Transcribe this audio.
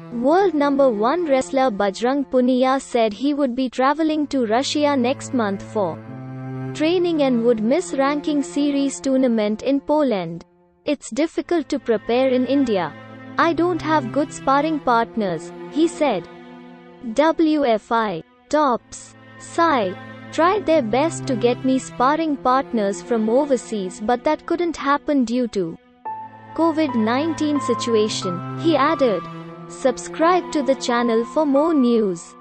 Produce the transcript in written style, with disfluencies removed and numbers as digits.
World number 1 wrestler Bajrang Punia said he would be traveling to Russia next month for training and would miss ranking series tournament in Poland. It's difficult to prepare in India. I don't have good sparring partners, he said. WFI Tops Sai tried their best to get me sparring partners from overseas, but that couldn't happen due to COVID-19 situation, he added. Subscribe to the channel for more news.